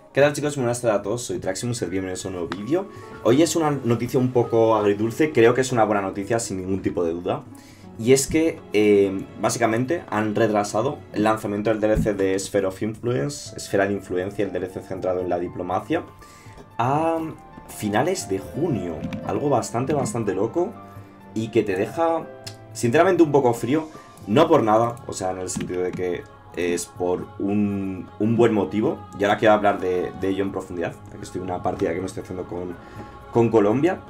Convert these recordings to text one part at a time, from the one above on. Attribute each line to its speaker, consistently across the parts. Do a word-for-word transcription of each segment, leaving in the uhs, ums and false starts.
Speaker 1: ¿Qué tal, chicos? Muy buenas tardes a todos, soy Traximus, bienvenidos a un nuevo vídeo. Hoy es una noticia un poco agridulce, creo que es una buena noticia sin ningún tipo de duda. Y es que, eh, básicamente, han retrasado el lanzamiento del D L C de Sphere of Influence, Esfera de Influencia, el D L C centrado en la diplomacia, a finales de junio. Algo bastante, bastante loco y que te deja, sinceramente, un poco frío. No por nada, o sea, en el sentido de que es por un, un buen motivo. Y ahora quiero hablar de, de ello en profundidad. Aquí estoy en una partida que me estoy haciendo con, con Colombia.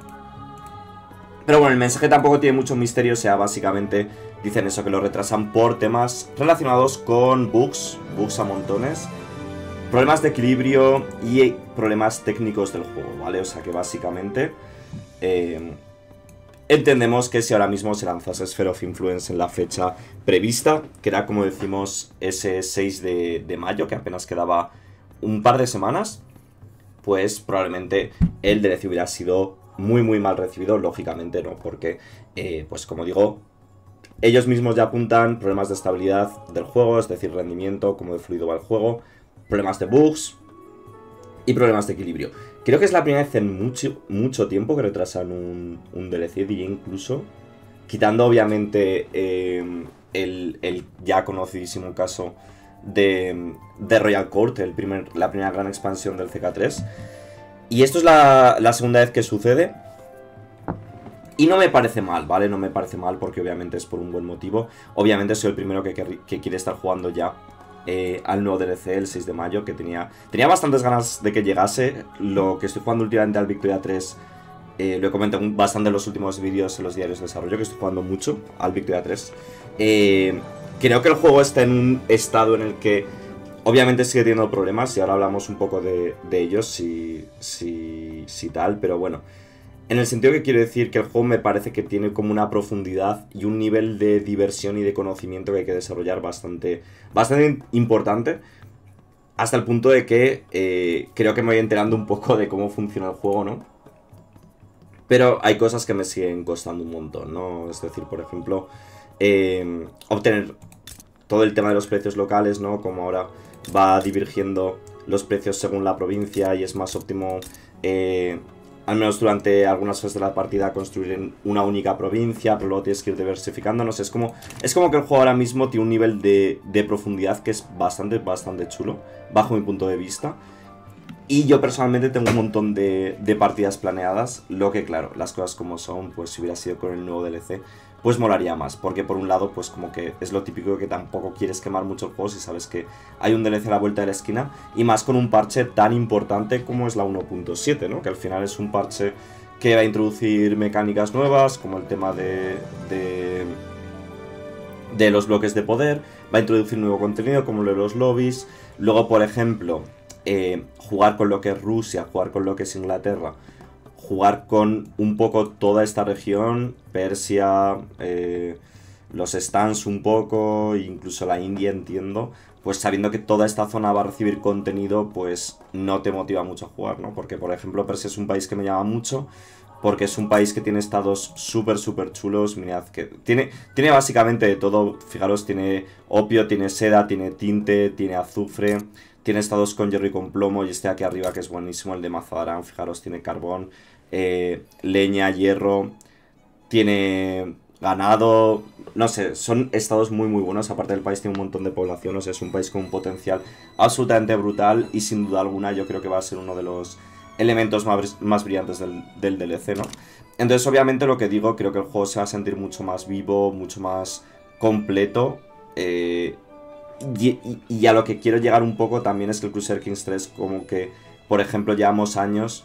Speaker 1: Pero bueno, el mensaje tampoco tiene mucho misterio. O sea, básicamente dicen eso, que lo retrasan por temas relacionados con bugs. Bugs a montones. Problemas de equilibrio y problemas técnicos del juego, ¿vale? O sea que básicamente eh, entendemos que si ahora mismo se lanzase Sphere of Influence en la fecha prevista, que era, como decimos, ese seis de, de mayo, que apenas quedaba un par de semanas, pues probablemente el D L C hubiera sido muy muy mal recibido, lógicamente, ¿no? Porque, eh, pues como digo, ellos mismos ya apuntan problemas de estabilidad del juego, es decir, rendimiento, cómo de fluido va el juego, problemas de bugs y problemas de equilibrio. Creo que es la primera vez en mucho, mucho tiempo que retrasan un, un D L C, diría incluso, quitando obviamente eh, el, el ya conocidísimo caso de, de Royal Court, el primer, la primera gran expansión del C K tres. Y esto es la, la segunda vez que sucede. Y no me parece mal, ¿vale? No me parece mal porque obviamente es por un buen motivo. Obviamente soy el primero que, que, que quiere estar jugando ya Eh, al nuevo D L C el seis de mayo, que tenía tenía bastantes ganas de que llegase. Lo que estoy jugando últimamente al Victoria tres, eh, lo he comentado bastante en los últimos vídeos en los diarios de desarrollo, que estoy jugando mucho al Victoria tres. Eh, creo que el juego está en un estado en el que obviamente sigue teniendo problemas, y ahora hablamos un poco de, de ellos, si, si, si tal, pero bueno. En el sentido que quiero decir que el juego me parece que tiene como una profundidad y un nivel de diversión y de conocimiento que hay que desarrollar bastante, bastante importante. Hasta el punto de que eh, creo que me voy enterando un poco de cómo funciona el juego, ¿no? Pero hay cosas que me siguen costando un montón, ¿no? Es decir, por ejemplo, eh, obtener todo el tema de los precios locales, ¿no? Como ahora va divergiendo los precios según la provincia y es más óptimo... Eh, al menos durante algunas fases de la partida, construir en una única provincia, pero luego tienes que ir diversificando, no sé, es como, es como que el juego ahora mismo tiene un nivel de, de profundidad que es bastante, bastante chulo, bajo mi punto de vista. Y yo personalmente tengo un montón de, de partidas planeadas, lo que claro, las cosas como son, pues si hubiera sido con el nuevo D L C, pues molaría más, porque por un lado, pues como que es lo típico que tampoco quieres quemar mucho el juego si sabes que hay un D L C a la vuelta de la esquina, y más con un parche tan importante como es la uno punto siete, ¿no? Que al final es un parche que va a introducir mecánicas nuevas, como el tema de, de, de los bloques de poder, va a introducir nuevo contenido, como lo de los lobbies, luego, por ejemplo... Eh, jugar con lo que es Rusia, jugar con lo que es Inglaterra, jugar con un poco toda esta región, Persia, eh, los stands un poco, incluso la India, entiendo, pues sabiendo que toda esta zona va a recibir contenido, pues no te motiva mucho a jugar, ¿no? Porque, por ejemplo, Persia es un país que me llama mucho, porque es un país que tiene estados súper, súper chulos. Mirad, que tiene, tiene básicamente de todo. Fijaros, tiene opio, tiene seda, tiene tinte, tiene azufre, tiene estados con hierro y con plomo. Y este aquí arriba, que es buenísimo, el de Mazadarán, fijaros, tiene carbón, eh, leña, hierro, tiene ganado. No sé, son estados muy, muy buenos. Aparte del país, tiene un montón de población. O sea, es un país con un potencial absolutamente brutal. Y sin duda alguna, yo creo que va a ser uno de los elementos más, más brillantes del, del D L C, ¿no? Entonces, obviamente, lo que digo, creo que el juego se va a sentir mucho más vivo, mucho más completo. Eh, y, y, y a lo que quiero llegar un poco también es que el Crusader Kings tres, como que, por ejemplo, llevamos años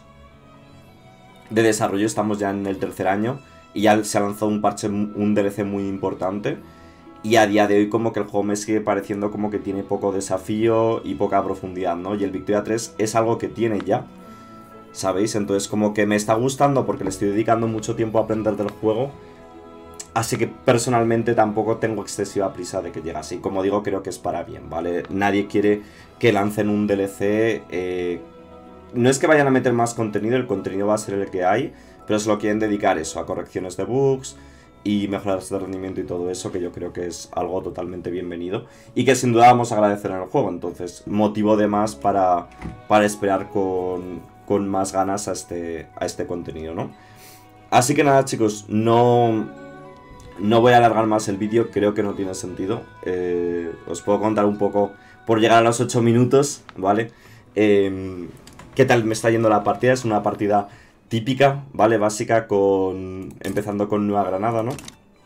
Speaker 1: de desarrollo, estamos ya en el tercer año, y ya se ha lanzado un parche, un D L C muy importante. Y a día de hoy como que el juego me sigue pareciendo como que tiene poco desafío y poca profundidad, ¿no? Y el Victoria tres es algo que tiene ya, ¿sabéis? Entonces como que me está gustando porque le estoy dedicando mucho tiempo a aprender del juego. Así que personalmente tampoco tengo excesiva prisa de que llegue así. Como digo, creo que es para bien, ¿vale? Nadie quiere que lancen un D L C. Eh, no es que vayan a meter más contenido, el contenido va a ser el que hay, pero se lo quieren dedicar eso, a correcciones de bugs y mejoras de rendimiento y todo eso, que yo creo que es algo totalmente bienvenido y que sin duda vamos a agradecer en el juego. Entonces, motivo de más para, para esperar con, con más ganas a este, a este contenido, ¿no? Así que nada, chicos, no, no voy a alargar más el vídeo, creo que no tiene sentido. Eh, os puedo contar un poco por llegar a los ocho minutos, ¿vale? Eh, ¿Qué tal me está yendo la partida? Es una partida típica, ¿vale? Básica, con empezando con Nueva Granada, ¿no?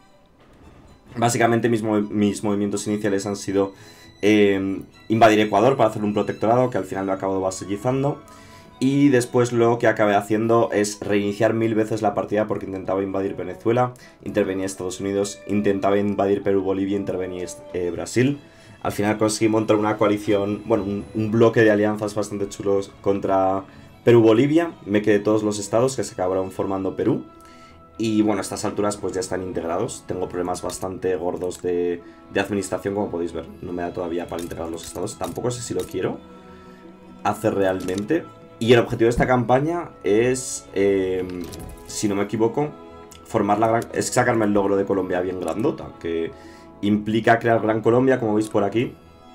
Speaker 1: Básicamente mis, mov mis movimientos iniciales han sido eh, invadir Ecuador para hacer un protectorado, que al final lo acabo vasallizando. Y después lo que acabé haciendo es reiniciar mil veces la partida porque intentaba invadir Venezuela, intervenía Estados Unidos, intentaba invadir Perú, Bolivia, intervenía eh, Brasil. Al final conseguí montar una coalición, bueno, un, un bloque de alianzas bastante chulos contra Perú-Bolivia. Me quedé todos los estados que se acabaron formando Perú. Y bueno, a estas alturas pues ya están integrados. Tengo problemas bastante gordos de, de administración, como podéis ver. No me da todavía para integrar los estados. Tampoco sé si lo quiero hacer realmente. Y el objetivo de esta campaña es, eh, si no me equivoco, formar la gran... es sacarme el logro de Colombia bien grandota, que implica crear Gran Colombia, como veis por aquí,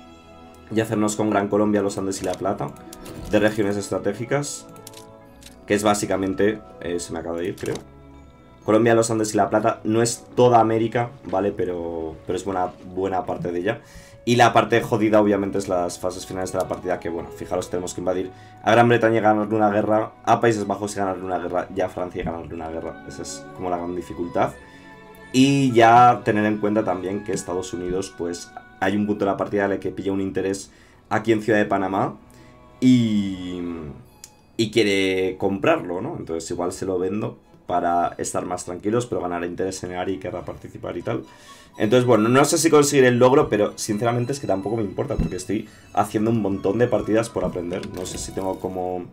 Speaker 1: y hacernos con Gran Colombia, los Andes y La Plata, de regiones estratégicas, que es básicamente, eh, se me acaba de ir, creo. Colombia, los Andes y La Plata no es toda América, ¿vale? Pero, pero es buena, buena parte de ella. Y la parte jodida, obviamente, es las fases finales de la partida, que, bueno, fijaros, tenemos que invadir a Gran Bretaña y ganarle una guerra, a Países Bajos y ganarle una guerra, y a Francia y ganarle una guerra. Esa es como la gran dificultad. Y ya tener en cuenta también que Estados Unidos, pues, hay un punto de la partida en el que pilla un interés aquí en Ciudad de Panamá y, y quiere comprarlo, ¿no? Entonces igual se lo vendo para estar más tranquilos, pero ganar interés en el área y querrá participar y tal. Entonces, bueno, no sé si conseguir el logro, pero sinceramente es que tampoco me importa, porque estoy haciendo un montón de partidas por aprender. No sé si tengo como...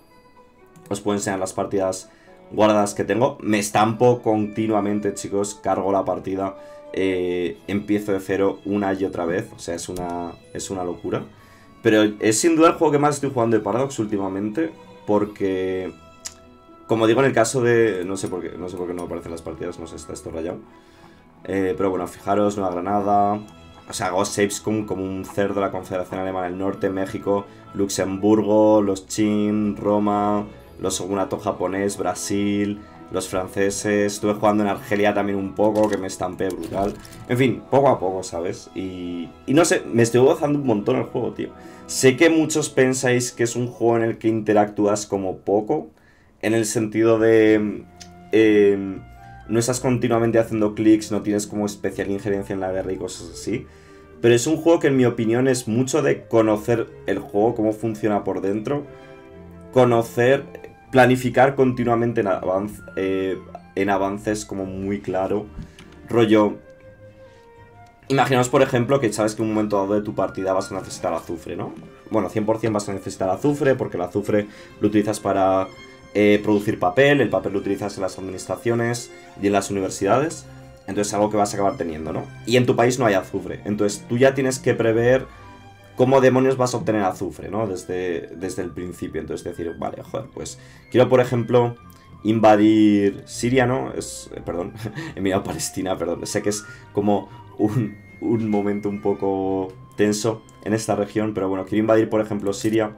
Speaker 1: Os puedo enseñar las partidas guardadas que tengo. Me estampo continuamente, chicos, cargo la partida, eh, empiezo de cero una y otra vez. O sea, es una, es una locura. Pero es sin duda el juego que más estoy jugando de Paradox últimamente, porque... Como digo en el caso de... No sé por qué no, sé por qué no aparecen las partidas, no sé, está esto rayado. Eh, pero bueno, fijaros, Nueva Granada... O sea, Ghost Shapescom como un cerdo, la Confederación Alemana del Norte, México, Luxemburgo, los Qin, Roma, los Shogunato japonés, Brasil, los franceses... Estuve jugando en Argelia también un poco, que me estampé brutal. En fin, poco a poco, ¿sabes? Y, y no sé, me estoy gozando un montón el juego, tío. Sé que muchos pensáis que es un juego en el que interactúas como poco... En el sentido de... Eh, no estás continuamente haciendo clics, no tienes como especial injerencia en la guerra y cosas así. Pero es un juego que en mi opinión es mucho de conocer el juego, cómo funciona por dentro. Conocer, planificar continuamente en, avanz, eh, en avances como muy claro. Rollo... Imaginaos, por ejemplo, que sabes que en un momento dado de tu partida vas a necesitar azufre, ¿no? Bueno, cien por cien vas a necesitar azufre, porque el azufre lo utilizas para... Eh, producir papel, el papel lo utilizas en las administraciones y en las universidades, entonces es algo que vas a acabar teniendo, ¿no? Y en tu país no hay azufre, entonces tú ya tienes que prever cómo demonios vas a obtener azufre, ¿no? Desde, desde el principio, entonces decir, vale, joder, pues quiero, por ejemplo, invadir Siria, ¿no? Es, eh, perdón, he mirado Palestina, perdón, sé que es como un, un momento un poco tenso en esta región, pero bueno, quiero invadir, por ejemplo, Siria.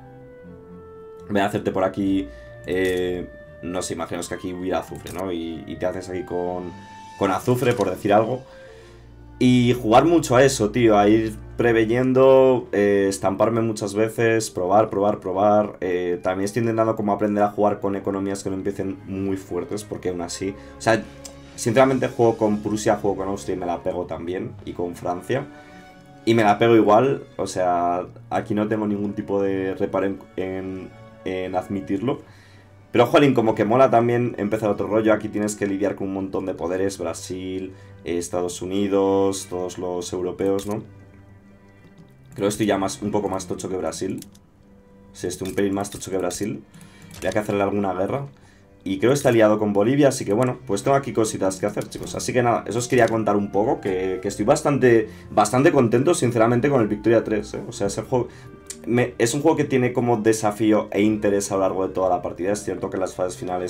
Speaker 1: Voy a hacerte por aquí... Eh, no sé, imaginaos que aquí hubiera azufre, ¿no? Y, y te haces aquí con, con azufre, por decir algo. Y jugar mucho a eso, tío, a ir preveyendo, eh, estamparme muchas veces, probar, probar, probar. Eh, también estoy intentando como aprender a jugar con economías que no empiecen muy fuertes, porque aún así... O sea, sinceramente juego con Prusia, juego con Austria y me la pego también, y con Francia. Y me la pego igual, o sea, aquí no tengo ningún tipo de reparo en, en, en admitirlo. Pero, jolín, como que mola también empezar otro rollo. Aquí tienes que lidiar con un montón de poderes. Brasil, eh, Estados Unidos, todos los europeos, ¿no? Creo que estoy ya más, un poco más tocho que Brasil. Sí, estoy un pelín más tocho que Brasil. Voy a que hacerle alguna guerra. Y creo que está aliado con Bolivia, así que bueno, pues tengo aquí cositas que hacer, chicos. Así que nada, eso os quería contar un poco, que, que estoy bastante bastante contento, sinceramente, con el Victoria tres, ¿eh? O sea, es el juego... Me, es un juego que tiene como desafío e interés a lo largo de toda la partida. Es cierto que las fases finales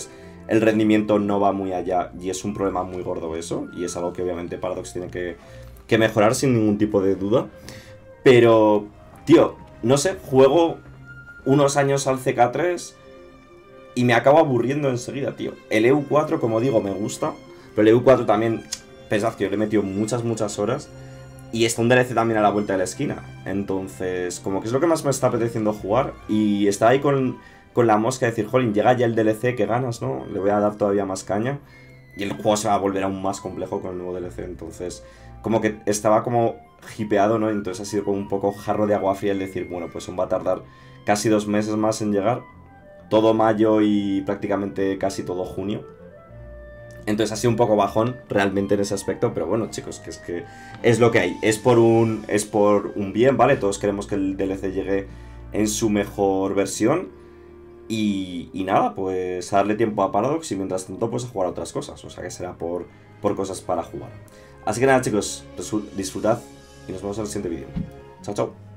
Speaker 1: el rendimiento no va muy allá y es un problema muy gordo eso, y es algo que obviamente Paradox tiene que, que mejorar sin ningún tipo de duda. Pero, tío, no sé, juego unos años al C K tres y me acabo aburriendo enseguida, tío. El E U cuatro, como digo, me gusta, pero el E U cuatro también, pensad que yo le he metido muchas, muchas horas. Y está un D L C también a la vuelta de la esquina. Entonces, como que es lo que más me está apeteciendo jugar. Y está ahí con, con la mosca de decir, jolín, llega ya el D L C, que ganas, ¿no? Le voy a dar todavía más caña. Y el juego se va a volver aún más complejo con el nuevo D L C. Entonces, como que estaba como hipeado, ¿no? Entonces ha sido como un poco jarro de agua fría el decir, bueno, pues aún va a tardar casi dos meses más en llegar. Todo mayo y prácticamente casi todo junio. Entonces ha sido un poco bajón realmente en ese aspecto, pero bueno, chicos, que es que es lo que hay. Es por un, es por un bien, ¿vale? Todos queremos que el D L C llegue en su mejor versión. Y, y nada, pues a darle tiempo a Paradox y mientras tanto pues a jugar a otras cosas. O sea que será por, por cosas para jugar. Así que nada, chicos, disfrutad y nos vemos en el siguiente vídeo. Chao, chao.